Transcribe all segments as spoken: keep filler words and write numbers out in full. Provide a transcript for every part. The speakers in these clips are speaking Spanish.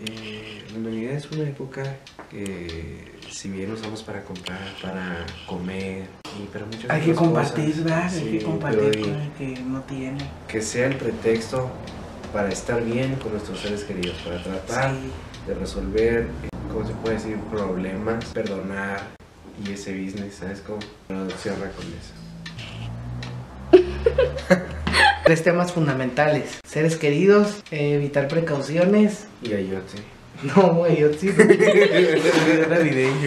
Eh, la Navidad es una época que, si bien usamos para comprar, para comer y para muchas hay que compartir, cosas, ¿verdad? sí, Hay que compartir pero con el que no tiene. Que sea el pretexto para estar bien con nuestros seres queridos, para tratar Sí. de resolver, ¿cómo se puede decir? Problemas, perdonar y ese business, ¿sabes cómo? Pero cierra con eso. Tres temas fundamentales: seres queridos, eh, evitar precauciones. Y ayote. No, yo sí, no. Navideño.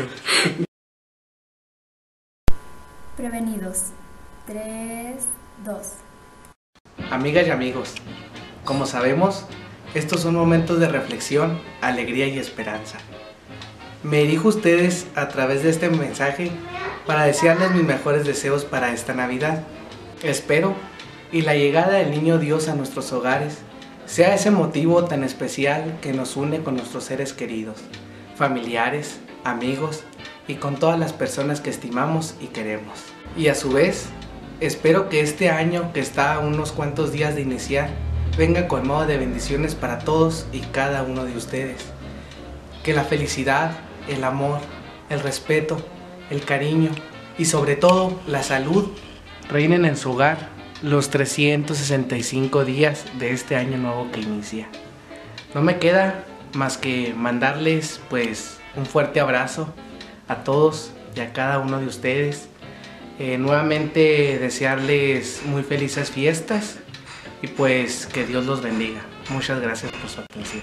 Prevenidos. tres, dos. Amigas y amigos, como sabemos, estos son momentos de reflexión, alegría y esperanza. Me dirijo a ustedes a través de este mensaje para desearles mis mejores deseos para esta Navidad. Espero y la llegada del Niño Dios a nuestros hogares sea ese motivo tan especial que nos une con nuestros seres queridos, familiares, amigos y con todas las personas que estimamos y queremos. Y a su vez, espero que este año, que está a unos cuantos días de iniciar, venga con modo de bendiciones para todos y cada uno de ustedes. Que la felicidad, el amor, el respeto, el cariño y sobre todo la salud reinen en su hogar los trescientos sesenta y cinco días de este año nuevo que inicia. No me queda más que mandarles pues un fuerte abrazo a todos y a cada uno de ustedes. Eh, nuevamente desearles muy felices fiestas y pues que Dios los bendiga. Muchas gracias por su atención.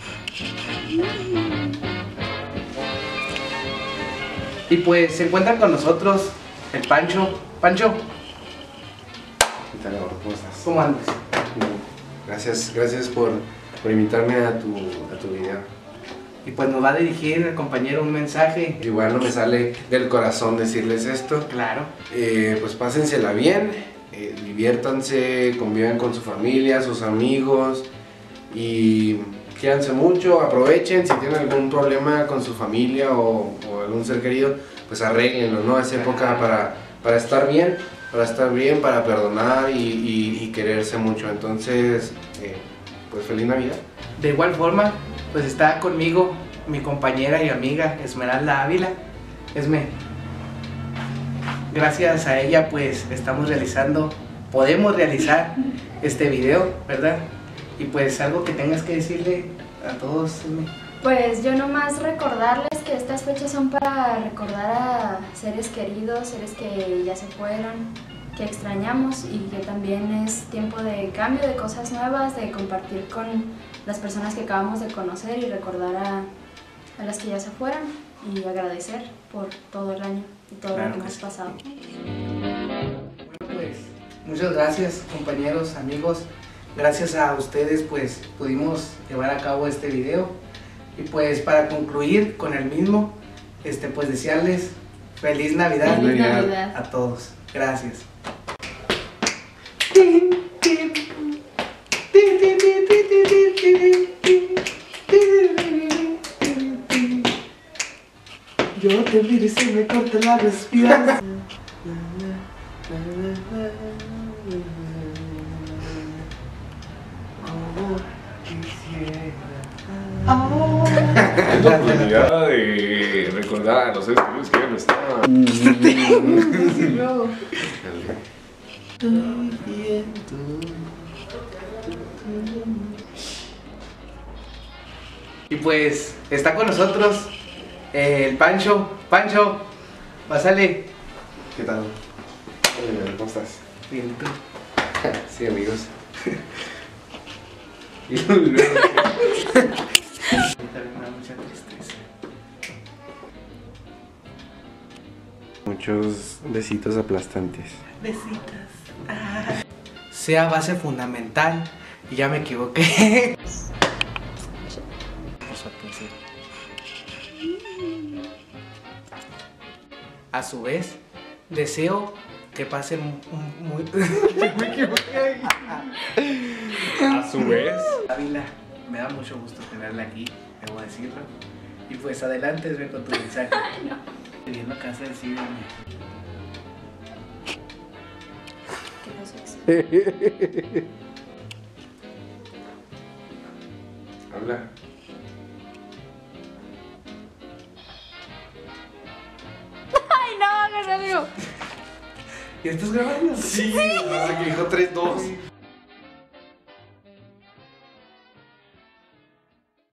Y pues se encuentra con nosotros el Pancho. Pancho, ¿Qué tal, ahora? ¿Cómo estás? ¿cómo andas? Gracias, gracias por, por invitarme a tu, a tu video. Y pues nos va a dirigir el compañero un mensaje. Igual no me sale del corazón decirles esto. Claro. Eh, pues pásensela bien, eh, diviértanse, convivan con su familia, sus amigos y quédense mucho, aprovechen. Si tienen algún problema con su familia o, o algún ser querido, pues arréglenlo, ¿no? Es época para, para estar bien, para estar bien, para perdonar y, y, y quererse mucho. Entonces, eh, pues feliz Navidad. De igual forma, pues está conmigo mi compañera y amiga Esmeralda Ávila. Esme, gracias a ella pues estamos realizando, podemos realizar este video, ¿verdad? Y pues algo que tengas que decirle a todos, Esme. Pues yo nomás recordarles que estas fechas son para recordar a seres queridos, seres que ya se fueron, que extrañamos, y que también es tiempo de cambio, de cosas nuevas, de compartir con las personas que acabamos de conocer y recordar a, a las que ya se fueron y agradecer por todo el año y todo Claro lo que que hemos sí. pasado. Bueno, pues muchas gracias, compañeros, amigos. Gracias a ustedes pues pudimos llevar a cabo este video. Y pues para concluir con el mismo, este pues desearles feliz Navidad, Feliz Navidad a todos. Gracias. Yo te miro y se me corta la respiración. Como quisiera. Es la oportunidad de recordar a los seres queridos que ya no estaban. Y pues está con nosotros eh, el Pancho. Pancho, pásale. ¿Qué tal? Hola, ¿cómo estás? Bien, tú. Sí, amigos. Y luego, También me da mucha tristeza. muchos besitos aplastantes. Besitos. Ah. Sea base fundamental. Y ya me equivoqué. Por su atención. A su vez, deseo que pasen un muy... me equivoqué. A su vez, Ávila, me da mucho gusto tenerla aquí, debo decirlo. Y pues adelante, ven con tu mensaje. No. Bien lo que vas a decir, ¿Qué pasó? Habla. ¿Ya estás grabando? Sí, no sé que dijo tres dos.